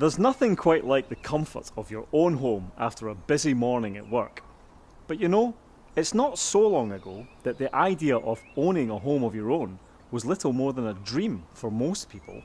There's nothing quite like the comfort of your own home after a busy morning at work. But you know, it's not so long ago that the idea of owning a home of your own was little more than a dream for most people.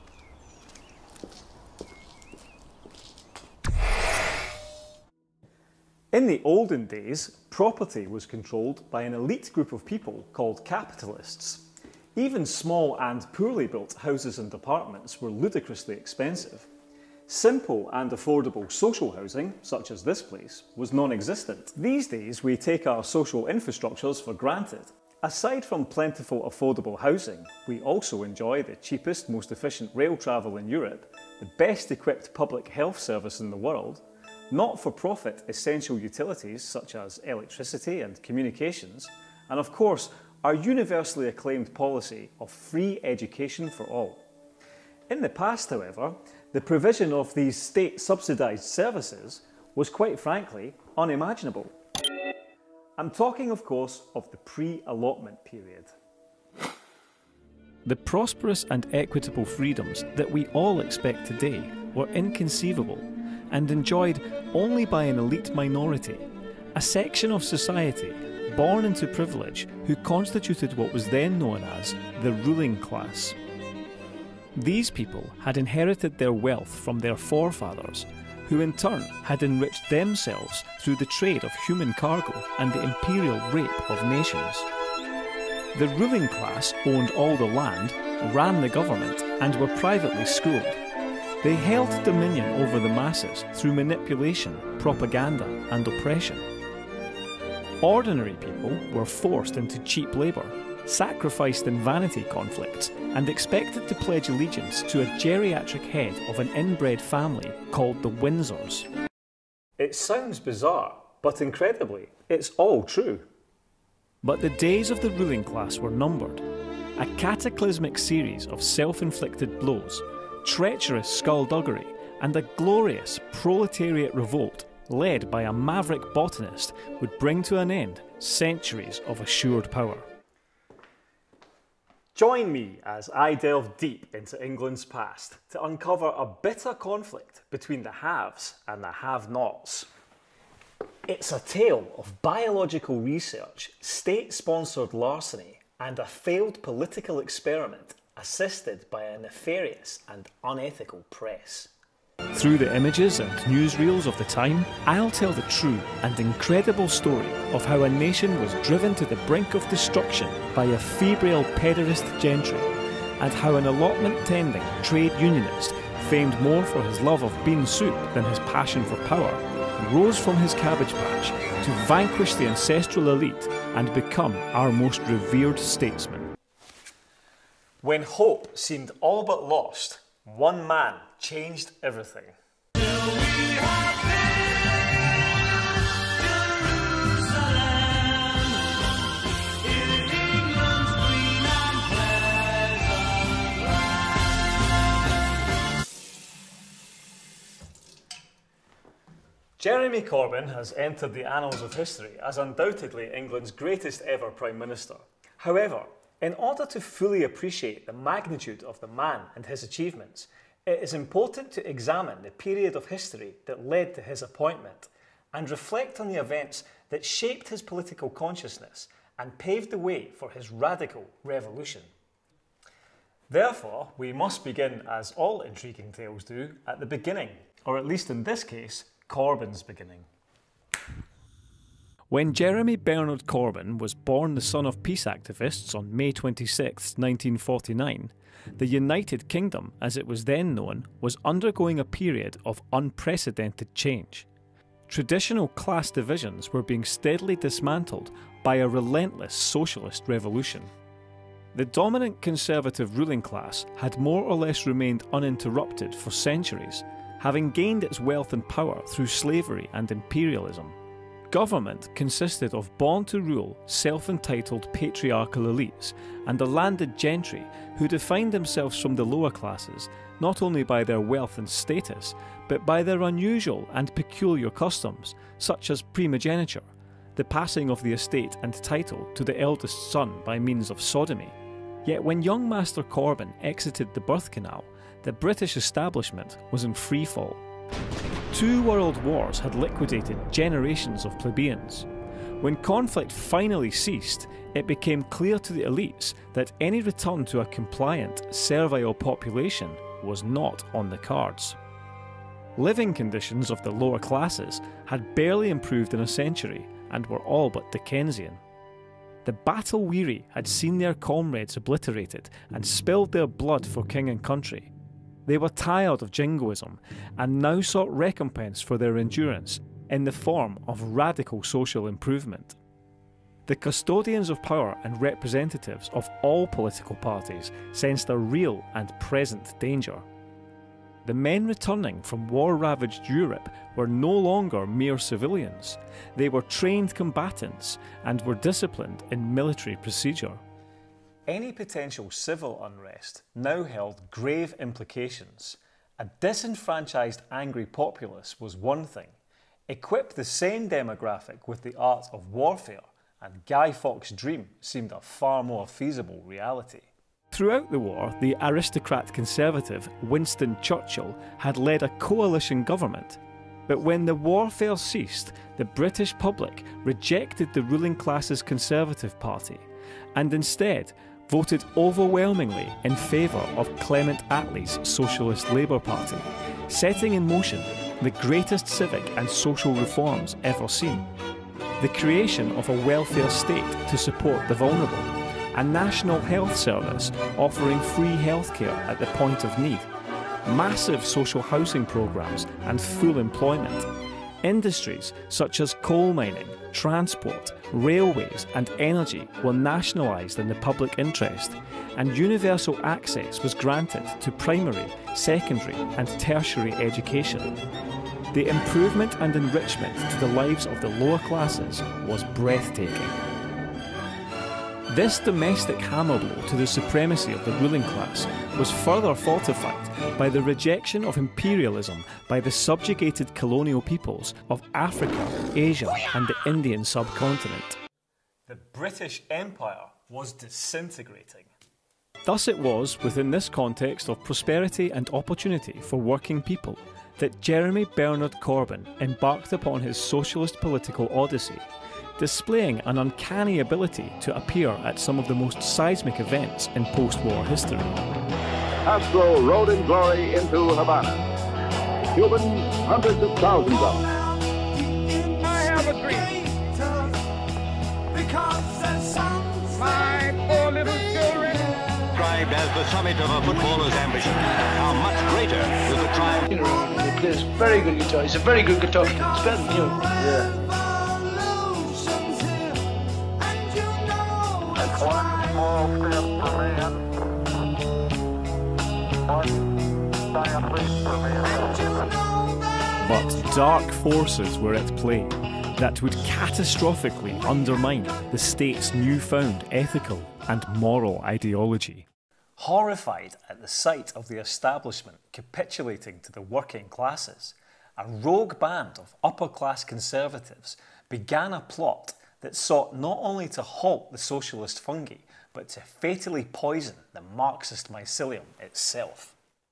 In the olden days, property was controlled by an elite group of people called capitalists. Even small and poorly built houses and apartments were ludicrously expensive. Simple and affordable social housing, such as this place, was non-existent. These days we take our social infrastructures for granted. Aside from plentiful affordable housing, we also enjoy the cheapest, most efficient rail travel in Europe, the best equipped public health service in the world, not-for-profit essential utilities such as electricity and communications, and of course our universally acclaimed policy of free education for all. In the past, however, the provision of these state-subsidised services was quite frankly unimaginable. I'm talking, of course, of the pre-allotment period. The prosperous and equitable freedoms that we all expect today were inconceivable and enjoyed only by an elite minority, a section of society born into privilege who constituted what was then known as the ruling class. These people had inherited their wealth from their forefathers, who in turn had enriched themselves through the trade of human cargo and the imperial rape of nations. The ruling class owned all the land, ran the government, and were privately schooled. They held dominion over the masses through manipulation, propaganda, and oppression. Ordinary people were forced into cheap labour, sacrificed in vanity conflicts, and expected to pledge allegiance to a geriatric head of an inbred family called the Windsors. It sounds bizarre, but incredibly, it's all true. But the days of the ruling class were numbered. A cataclysmic series of self-inflicted blows, treacherous skullduggery, and a glorious proletariat revolt led by a maverick botanist would bring to an end centuries of assured power. Join me as I delve deep into England's past to uncover a bitter conflict between the haves and the have-nots. It's a tale of biological research, state-sponsored larceny, and a failed political experiment assisted by a nefarious and unethical press. Through the images and newsreels of the time, I'll tell the true and incredible story of how a nation was driven to the brink of destruction by a febrile pederast gentry, and how an allotment-tending trade unionist, famed more for his love of bean soup than his passion for power, rose from his cabbage patch to vanquish the ancestral elite and become our most revered statesman. When hope seemed all but lost, one man changed everything. Jeremy Corbyn has entered the annals of history as undoubtedly England's greatest ever Prime Minister. However, in order to fully appreciate the magnitude of the man and his achievements, it is important to examine the period of history that led to his appointment and reflect on the events that shaped his political consciousness and paved the way for his radical revolution. Therefore, we must begin, as all intriguing tales do, at the beginning, or at least in this case, Corbyn's beginning. When Jeremy Bernard Corbyn was born the son of peace activists on May 26, 1949, the United Kingdom, as it was then known, was undergoing a period of unprecedented change. Traditional class divisions were being steadily dismantled by a relentless socialist revolution. The dominant conservative ruling class had more or less remained uninterrupted for centuries, having gained its wealth and power through slavery and imperialism. Government consisted of born-to-rule, self-entitled patriarchal elites and the landed gentry who defined themselves from the lower classes not only by their wealth and status, but by their unusual and peculiar customs, such as primogeniture, the passing of the estate and title to the eldest son by means of sodomy. Yet when young Master Corbyn exited the birth canal, the British establishment was in freefall. 2 world wars had liquidated generations of plebeians. When conflict finally ceased, it became clear to the elites that any return to a compliant, servile population was not on the cards. Living conditions of the lower classes had barely improved in a century and were all but Dickensian. The battle-weary had seen their comrades obliterated and spilled their blood for king and country. They were tired of jingoism and now sought recompense for their endurance in the form of radical social improvement. The custodians of power and representatives of all political parties sensed a real and present danger. The men returning from war-ravaged Europe were no longer mere civilians. They were trained combatants and were disciplined in military procedure. Any potential civil unrest now held grave implications. A disenfranchised angry populace was one thing. Equip the same demographic with the art of warfare, and Guy Fawkes' dream seemed a far more feasible reality. Throughout the war, the aristocrat conservative Winston Churchill had led a coalition government. But when the warfare ceased, the British public rejected the ruling class's Conservative Party and instead voted overwhelmingly in favour of Clement Attlee's Socialist Labour Party, setting in motion the greatest civic and social reforms ever seen. The creation of a welfare state to support the vulnerable, a national health service offering free healthcare at the point of need, massive social housing programmes and full employment, industries such as coal mining, transport, railways and energy were nationalised in the public interest, and universal access was granted to primary, secondary and tertiary education. The improvement and enrichment to the lives of the lower classes was breathtaking. This domestic hammer blow to the supremacy of the ruling class was further fortified by the rejection of imperialism by the subjugated colonial peoples of Africa, Asia and the Indian subcontinent. The British Empire was disintegrating. Thus it was within this context of prosperity and opportunity for working people that Jeremy Bernard Corbyn embarked upon his socialist political odyssey, displaying an uncanny ability to appear at some of the most seismic events in post-war history. Castro rode in glory into Havana. Cubans, hundreds of thousands of them. I have a dream. My poor little children. Described as the summit of a footballer's ambition. How much greater was the triumph. He plays very good guitar. He's a very good guitar player. It's better than you. Yeah. One small step for man. One giant leap for man. But dark forces were at play that would catastrophically undermine the state's newfound ethical and moral ideology. Horrified at the sight of the establishment capitulating to the working classes, a rogue band of upper-class conservatives began a plot that sought not only to halt the socialist fungi, but to fatally poison the Marxist mycelium itself.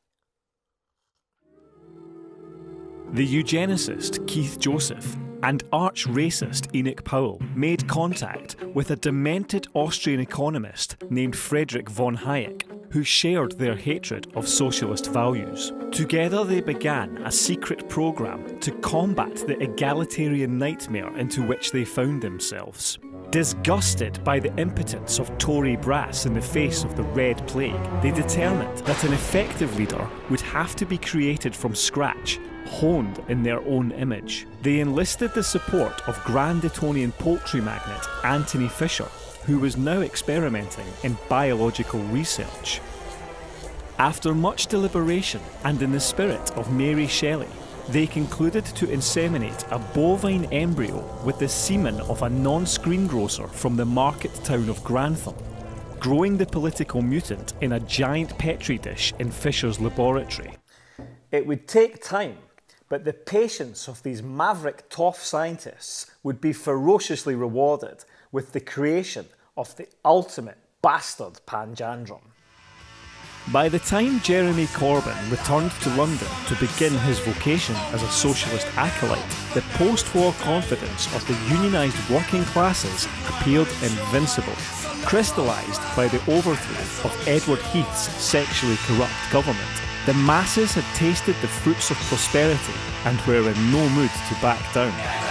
The eugenicist Keith Joseph and arch-racist Enoch Powell made contact with a demented Austrian economist named Friedrich von Hayek, who shared their hatred of socialist values. Together they began a secret programme to combat the egalitarian nightmare into which they found themselves. Disgusted by the impotence of Tory brass in the face of the Red Plague, they determined that an effective leader would have to be created from scratch, honed in their own image. They enlisted the support of Grand Etonian poultry magnate Anthony Fisher, who was now experimenting in biological research. After much deliberation and in the spirit of Mary Shelley, they concluded to inseminate a bovine embryo with the semen of a non-screengrocer from the market town of Grantham, growing the political mutant in a giant petri dish in Fisher's laboratory. It would take time, but the patience of these maverick toff scientists would be ferociously rewarded with the creation of the ultimate bastard panjandrum. By the time Jeremy Corbyn returned to London to begin his vocation as a socialist acolyte, the post-war confidence of the unionised working classes appeared invincible, crystallised by the overthrow of Edward Heath's sexually corrupt government. The masses had tasted the fruits of prosperity and were in no mood to back down.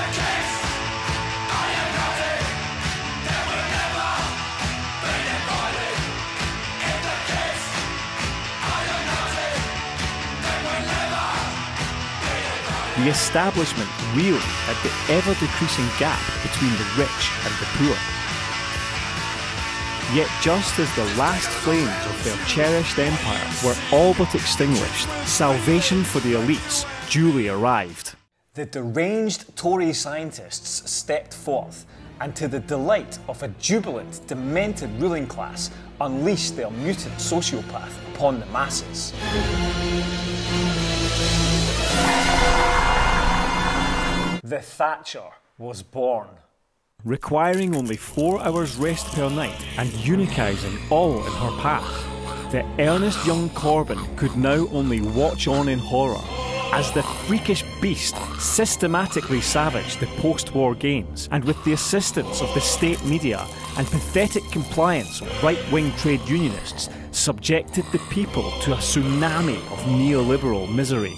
The establishment reeled at the ever-decreasing gap between the rich and the poor. Yet just as the last flames of their cherished empire were all but extinguished, salvation for the elites duly arrived. The deranged Tory scientists stepped forth, and to the delight of a jubilant, demented ruling class, unleashed their mutant sociopath upon the masses. The Thatcher was born. Requiring only 4 hours rest per night and unicising all in her path, the earnest young Corbyn could now only watch on in horror as the freakish beast systematically savaged the post-war gains, and with the assistance of the state media and pathetic compliance of right-wing trade unionists, subjected the people to a tsunami of neoliberal misery.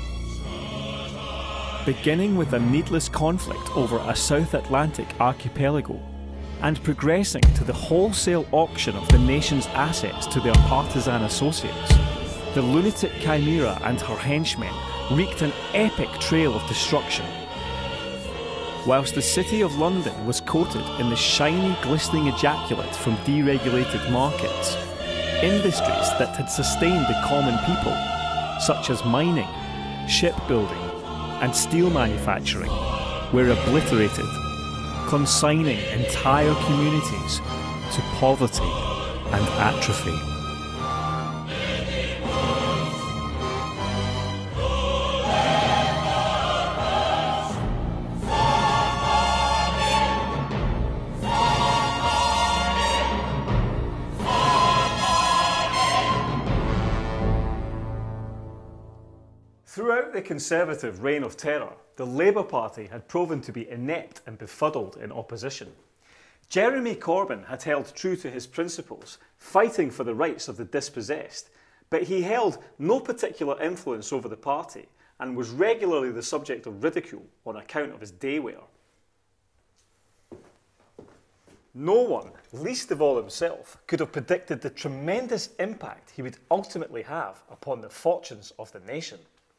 Beginning with a needless conflict over a South Atlantic archipelago, and progressing to the wholesale auction of the nation's assets to their partisan associates, the lunatic Chimera and her henchmen wreaked an epic trail of destruction. Whilst the City of London was coated in the shiny, glistening ejaculate from deregulated markets, industries that had sustained the common people, such as mining, shipbuilding, and steel manufacturing, were obliterated, consigning entire communities to poverty and atrophy. Throughout the Conservative reign of terror, the Labour Party had proven to be inept and befuddled in opposition. Jeremy Corbyn had held true to his principles, fighting for the rights of the dispossessed, but he held no particular influence over the party and was regularly the subject of ridicule on account of his day wear. No one, least of all himself, could have predicted the tremendous impact he would ultimately have upon the fortunes of the nation.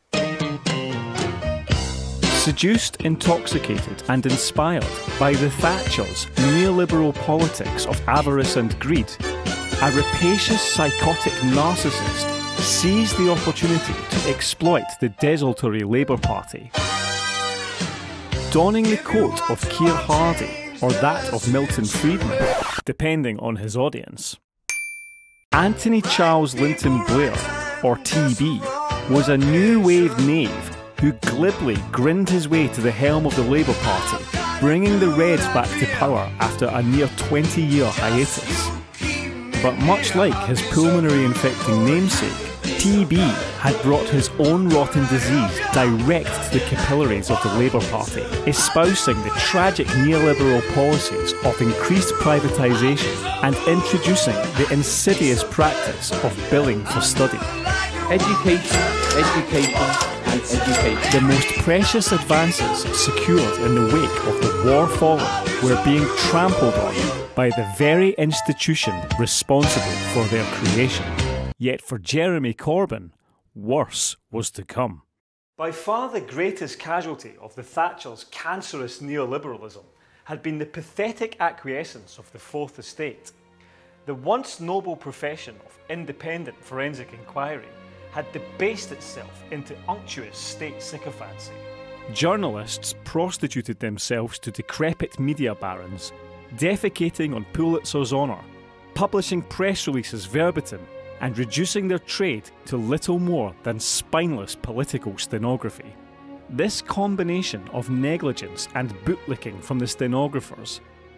Seduced, intoxicated and inspired by the Thatchers' neoliberal politics of avarice and greed, a rapacious psychotic narcissist seized the opportunity to exploit the desultory Labour Party. Donning the coat of Keir Hardie or that of Milton Friedman, depending on his audience, Anthony Charles Linton Blair, or TB, was a new wave knave who glibly grinned his way to the helm of the Labour Party, bringing the Reds back to power after a near 20-year hiatus. But much like his pulmonary infecting namesake, TB had brought his own rotten disease direct to the capillaries of the Labour Party, espousing the tragic neoliberal policies of increased privatisation and introducing the insidious practice of billing for study. Education, education and education. The most precious advances secured in the wake of the war fallen were being trampled on by the very institution responsible for their creation. Yet for Jeremy Corbyn, worse was to come. By far the greatest casualty of the Thatchers' cancerous neoliberalism had been the pathetic acquiescence of the Fourth Estate. The once noble profession of independent forensic inquiry had debased itself into unctuous state sycophancy. Journalists prostituted themselves to decrepit media barons, defecating on Pulitzer's honour, publishing press releases verbatim, and reducing their trade to little more than spineless political stenography. This combination of negligence and bootlicking from the stenographers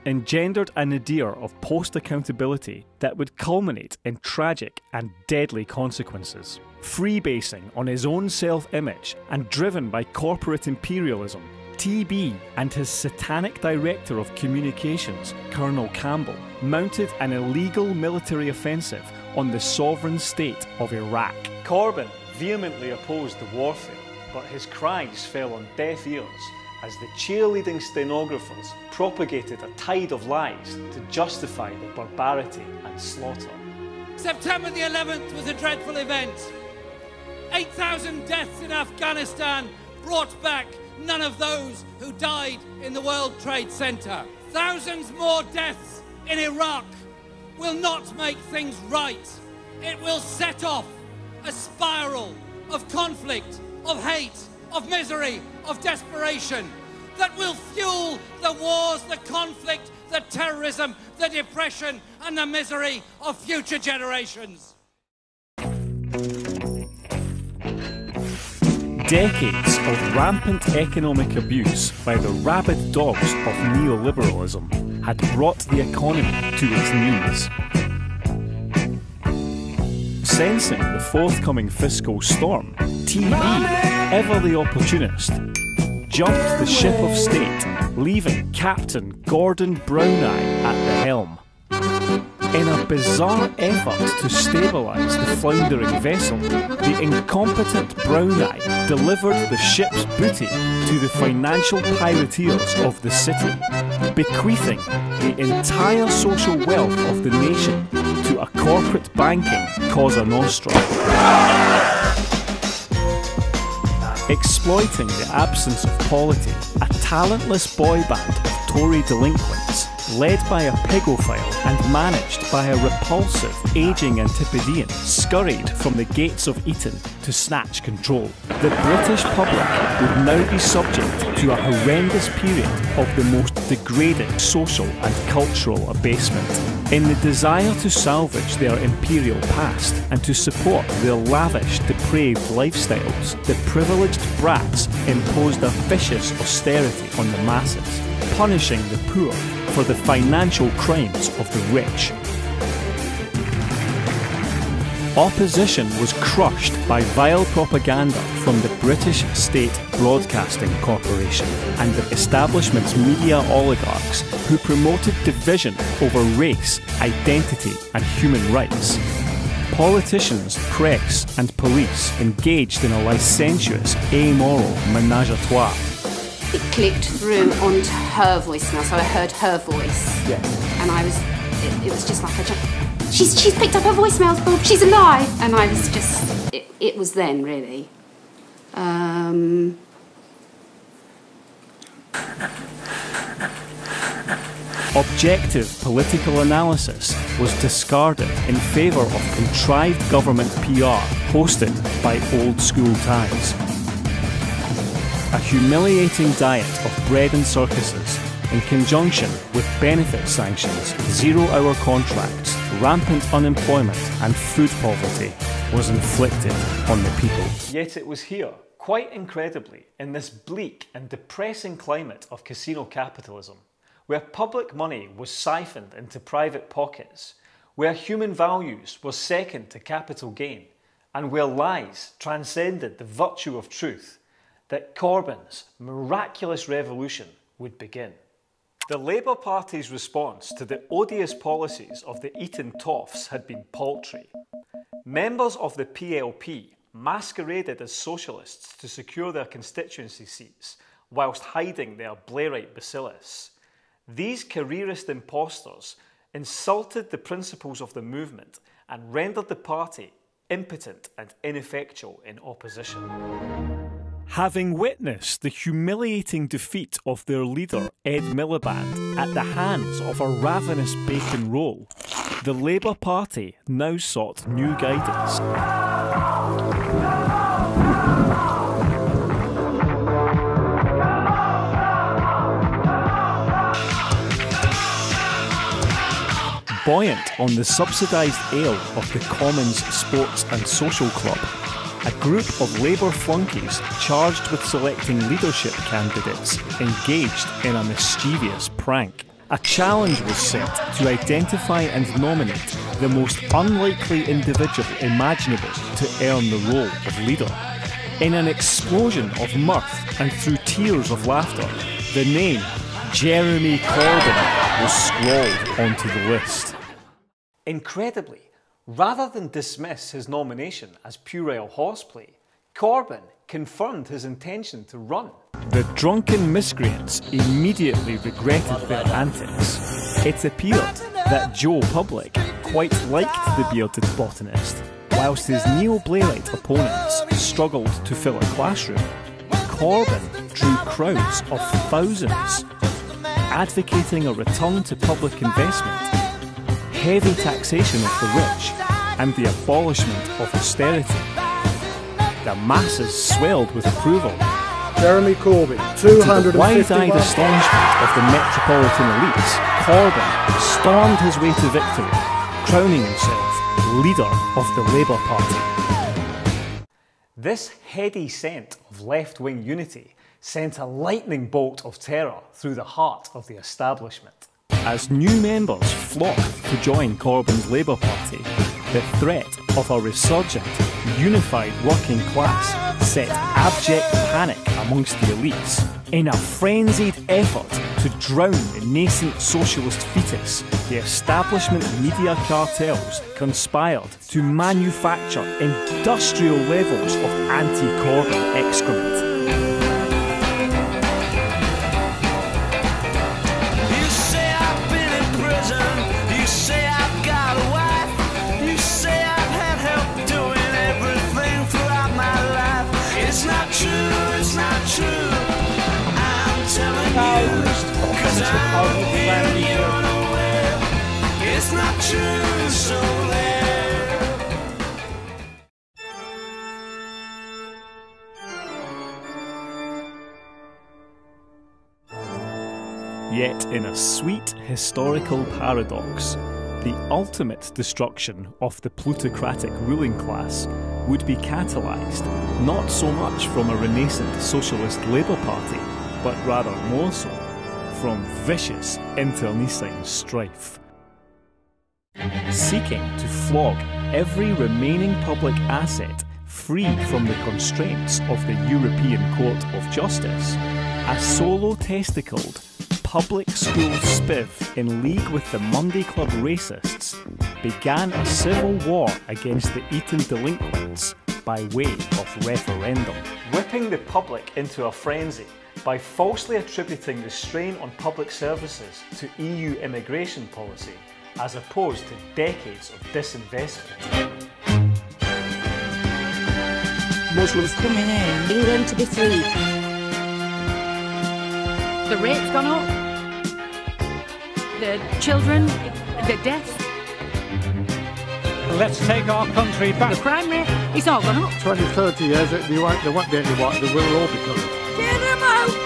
engendered a nadir of post-accountability that would culminate in tragic and deadly consequences. Freebasing on his own self-image and driven by corporate imperialism, TB and his satanic director of communications, Colonel Campbell, mounted an illegal military offensive on the sovereign state of Iraq. Corbyn vehemently opposed the warfare, but his cries fell on deaf ears as the cheerleading stenographers propagated a tide of lies to justify the barbarity and slaughter. September the 11th was a dreadful event. 8,000 deaths in Afghanistan brought back none of those who died in the World Trade Center. Thousands more deaths in Iraq will not make things right. It will set off a spiral of conflict, of hate, of misery, of desperation that will fuel the wars, the conflict, the terrorism, the depression and the misery of future generations. Decades of rampant economic abuse by the rabid dogs of neoliberalism had brought the economy to its knees. Sensing the forthcoming fiscal storm, TB, ever the opportunist, jumped the ship of state, leaving Captain Gordon Browneye at the helm. In a bizarre effort to stabilise the floundering vessel, the incompetent Browneye delivered the ship's booty to the financial pirateers of the city, bequeathing the entire social wealth of the nation to a corporate banking Cosa Nostra. Exploiting the absence of polity, a talentless boy band of Tory delinquents, led by a pedophile and managed by a repulsive, ageing Antipodean, scurried from the gates of Eton to snatch control. The British public would now be subject to a horrendous period of the most degrading social and cultural abasement. In the desire to salvage their imperial past and to support their lavish, depraved lifestyles, the privileged brats imposed a vicious austerity on the masses, punishing the poor for the financial crimes of the rich. Opposition was crushed by vile propaganda from the British State Broadcasting Corporation and the establishment's media oligarchs who promoted division over race, identity and human rights. Politicians, press and police engaged in a licentious, amoral menage a trois. It clicked through onto her voicemail, so I heard her voice. Yes. And it was just like, she's picked up her voicemails, Bob, she's alive! And I was just, it was then, really. Objective political analysis was discarded in favour of contrived government PR hosted by old school ties. A humiliating diet of bread and circuses, in conjunction with benefit sanctions, zero-hour contracts, rampant unemployment and food poverty, was inflicted on the people. Yet it was here, quite incredibly, in this bleak and depressing climate of casino capitalism, where public money was siphoned into private pockets, where human values were second to capital gain, and where lies transcended the virtue of truth, that Corbyn's miraculous revolution would begin. The Labour Party's response to the odious policies of the Eton Toffs had been paltry. Members of the PLP masqueraded as socialists to secure their constituency seats whilst hiding their Blairite bacillus. These careerist impostors insulted the principles of the movement and rendered the party impotent and ineffectual in opposition. Having witnessed the humiliating defeat of their leader, Ed Miliband, at the hands of a ravenous bacon roll, the Labour Party now sought new guidance. Buoyant on the subsidised ale of the Commons Sports and Social Club, a group of Labour flunkies charged with selecting leadership candidates engaged in a mischievous prank. a challenge was set to identify and nominate the most unlikely individual imaginable to earn the role of leader. In an explosion of mirth and through tears of laughter, the name Jeremy Corbyn was scrawled onto the list. Incredibly, rather than dismiss his nomination as puerile horseplay, Corbyn confirmed his intention to run. The drunken miscreants immediately regretted their antics. It appeared that Joe Public quite liked the bearded botanist, whilst his neo-Blairite opponents struggled to fill a classroom. Corbyn drew crowds of thousands, advocating a return to public investment, heavy taxation of the rich, and the abolishment of austerity. The masses swelled with approval. Jeremy Corbyn, To the wide-eyed astonishment of the metropolitan elites, Corbyn stormed his way to victory, crowning himself leader of the Labour Party. This heady scent of left-wing unity sent a lightning bolt of terror through the heart of the establishment. As new members flocked to join Corbyn's Labour Party, the threat of a resurgent, unified working class set abject panic amongst the elites. In a frenzied effort to drown the nascent socialist fetus, the establishment media cartels conspired to manufacture industrial levels of anti-Corbyn excrement. It's not true, so there. Yet in a sweet historical paradox, the ultimate destruction of the plutocratic ruling class would be catalysed not so much from a renascent socialist Labour Party, but rather more so from vicious internecine strife. Seeking to flog every remaining public asset free from the constraints of the European Court of Justice, a solo-testicled public school spiv in league with the Monday Club racists began a civil war against the Eton delinquents by way of referendum, whipping the public into a frenzy by falsely attributing the strain on public services to EU immigration policy as opposed to decades of disinvestment. Muslims coming in. England to be free. The rate's gone up. The children, the deaths. Let's take our country back. The crime rate, it's all gone up. 20, 30 years, there won't be any white, they will all be coloured. Get them out!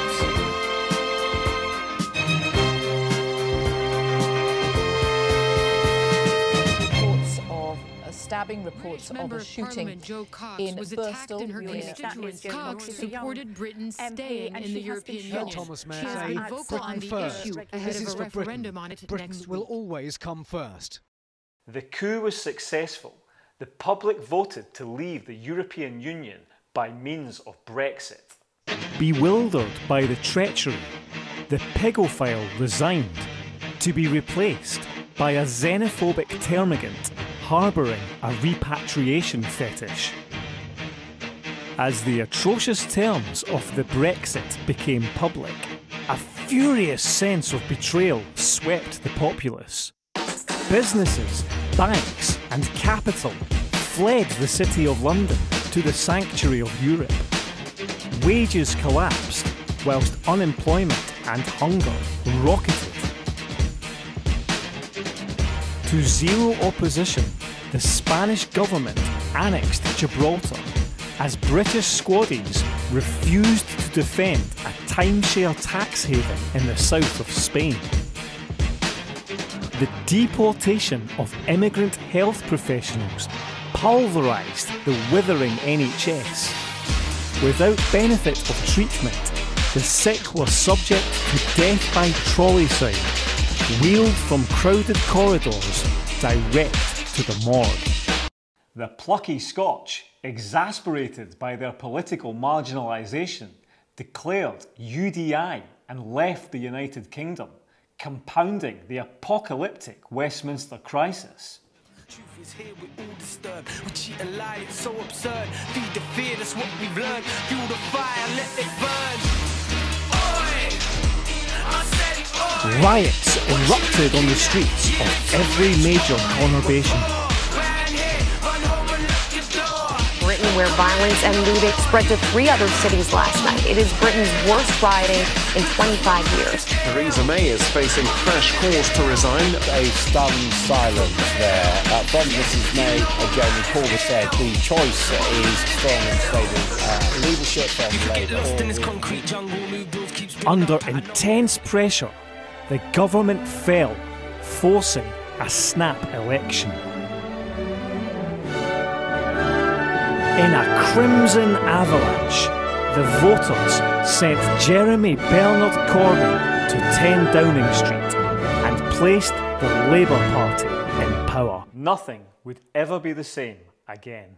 Stabbing, reports of a shooting in Bristol. Cox supported Britain staying in the European Union. Thomas may say Britain first. This is for Britain. Britain will always come first. The coup was successful. The public voted to leave the European Union by means of Brexit. Bewildered by the treachery, the pegophile resigned to be replaced by a xenophobic termagant harbouring a repatriation fetish. As the atrocious terms of the Brexit became public, a furious sense of betrayal swept the populace. Businesses, banks and capital fled the City of London to the sanctuary of Europe. Wages collapsed, whilst unemployment and hunger rocketed. To zero opposition, the Spanish government annexed Gibraltar as British squaddies refused to defend a timeshare tax haven in the south of Spain. The deportation of immigrant health professionals pulverised the withering NHS. Without benefit of treatment, the sick were subject to death by trolley sign, wheeled from crowded corridors direct to the morgue. The plucky Scotch, exasperated by their political marginalisation, declared UDI and left the United Kingdom, compounding the apocalyptic Westminster crisis. Truth is here, we're all disturbed. We cheat and lie, it's so absurd. Feed the fear, that's what we've learned. Fuel the fire, let it burn. Oi! I said oi! Riots erupted on the streets of every major conurbation. Britain, where violence and looting spread to 3 other cities last night. It is Britain's worst rioting in 25 years. Theresa May is facing crash course to resign. A stunned silence there from Mrs May. Jeremy Corbyn said the choice is strong and stable leadership from Labour. Under intense pressure, the government fell, forcing a snap election. In a crimson avalanche, the voters sent Jeremy Bernard Corbyn to 10 Downing Street and placed the Labour Party in power. Nothing would ever be the same again.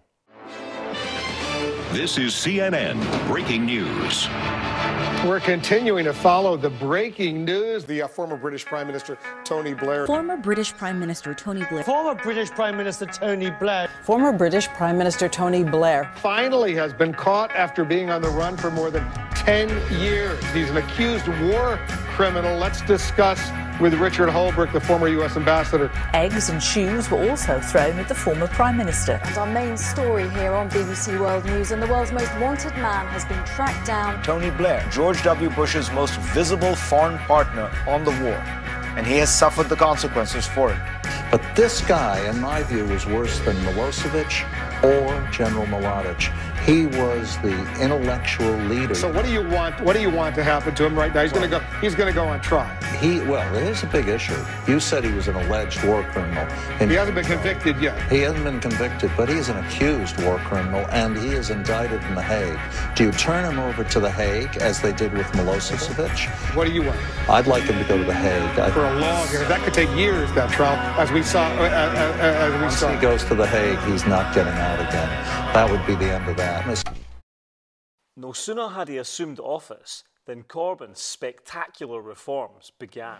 This is CNN Breaking News. We're continuing to follow the breaking news. The former British Prime Minister Tony Blair. Former British Prime Minister Tony Blair. Former British Prime Minister Tony Blair. Former British Prime Minister Tony Blair. Finally has been caught after being on the run for more than 10 years. He's an accused war criminal. Let's discuss with Richard Holbrooke, the former U.S. ambassador. Eggs and shoes were also thrown at the former Prime Minister. And our main story here on BBC World News, and the world's most wanted man has been tracked down. Tony Blair, George W. Bush's most visible foreign partner on the war, and he has suffered the consequences for it. But this guy, in my view, was worse than Milosevic or General Mladic. He was the intellectual leader. So what do you want? What do you want to happen to him right now? He's going to go on trial. Well, it is a big issue. You said he was an alleged war criminal. He hasn't been convicted yet. He hasn't been convicted, but he's an accused war criminal, and he is indicted in The Hague. Do you turn him over to The Hague, as they did with Milosevic? What do you want? I'd like him to go to The Hague. For a long, that could take years, that trial, as we saw. Once he goes to The Hague, he's not getting out again. That would be the end of that. No sooner had he assumed office than Corbyn's spectacular reforms began.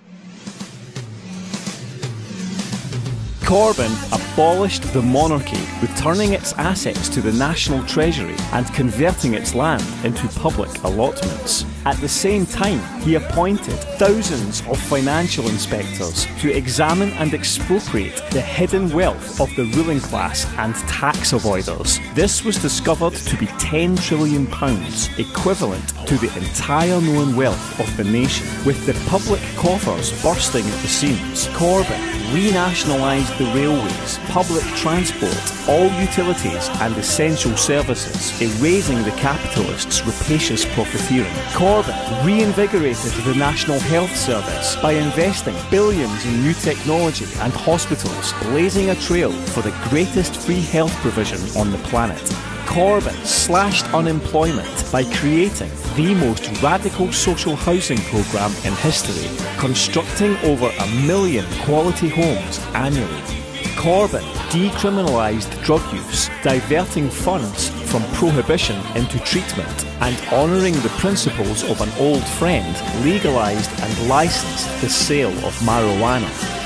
Corbyn abolished the monarchy, returning its assets to the national treasury and converting its land into public allotments. At the same time, he appointed thousands of financial inspectors to examine and expropriate the hidden wealth of the ruling class and tax avoiders. This was discovered to be £10 trillion, equivalent to the entire known wealth of the nation. With the public coffers bursting at the seams, Corbyn renationalised the railways, public transport, all utilities and essential services, erasing the capitalists' rapacious profiteering. Corbyn reinvigorated the National Health Service by investing billions in new technology and hospitals, blazing a trail for the greatest free health provision on the planet. Corbyn slashed unemployment by creating the most radical social housing programme in history, constructing over 1 million quality homes annually. Corbyn decriminalised drug use, diverting funds from prohibition into treatment, and honouring the principles of an old friend, legalised and licensed the sale of marijuana.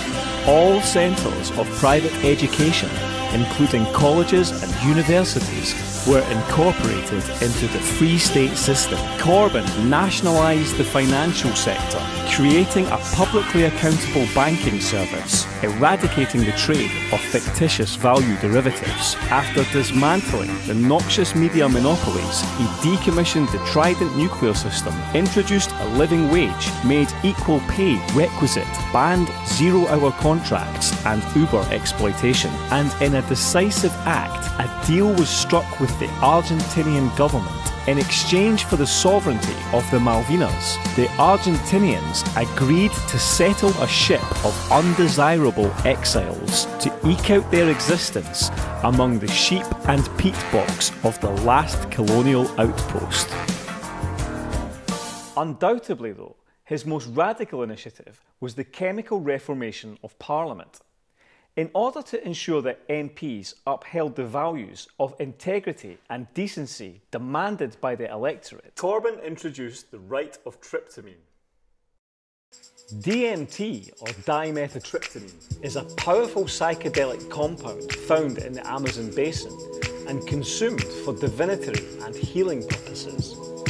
All centres of private education, including colleges and universities, were incorporated into the Free State system. Corbyn nationalised the financial sector, creating a publicly accountable banking service, eradicating the trade of fictitious value derivatives. After dismantling the noxious media monopolies, he decommissioned the Trident nuclear system, introduced a living wage, made equal pay requisite, banned zero-hour contracts and Uber exploitation, and in a decisive act, a deal was struck with the Argentinian government. In exchange for the sovereignty of the Malvinas, the Argentinians agreed to settle a ship of undesirable exiles to eke out their existence among the sheep and peat bogs of the last colonial outpost. Undoubtedly, though, His most radical initiative was the chemical reformation of Parliament. In order to ensure that MPs upheld the values of integrity and decency demanded by the electorate, Corbyn introduced the right of tryptamine. DMT, or dimethyltryptamine, is a powerful psychedelic compound found in the Amazon basin and consumed for divinatory and healing purposes.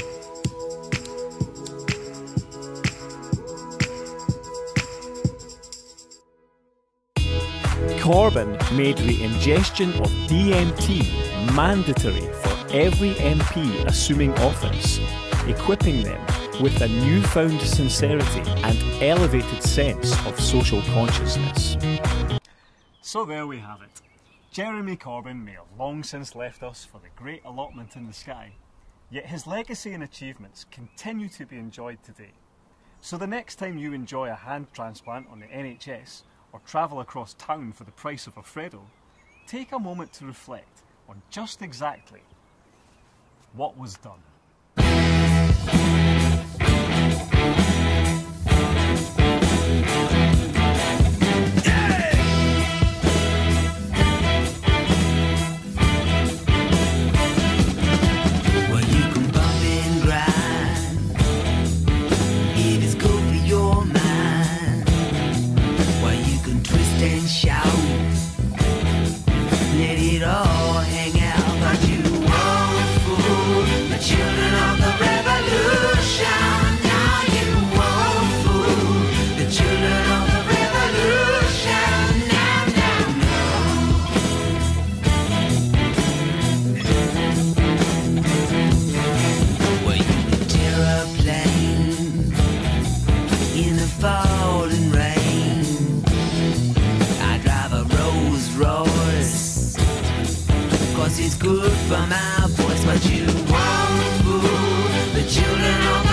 Corbyn made the ingestion of DMT mandatory for every MP assuming office, equipping them with a newfound sincerity and elevated sense of social consciousness. So there we have it. Jeremy Corbyn may have long since left us for the great allotment in the sky, yet his legacy and achievements continue to be enjoyed today. So the next time you enjoy a hand transplant on the NHS, or travel across town for the price of a Freddo, take a moment to reflect on just exactly what was done. It's good for my voice, but you won't fool the children of